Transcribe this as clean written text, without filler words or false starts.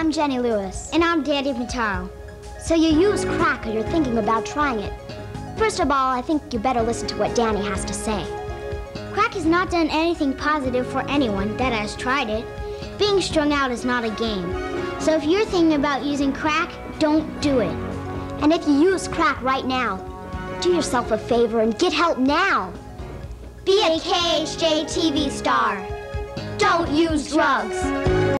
I'm Jenny Lewis. And I'm Daddy Pintauro. So you use crack or you're thinking about trying it. First of all, I think you better listen to what Danny has to say. Crack has not done anything positive for anyone that has tried it. Being strung out is not a game. So if you're thinking about using crack, don't do it. And if you use crack right now, do yourself a favor and get help now. Be a KHJ TV star. Don't use drugs.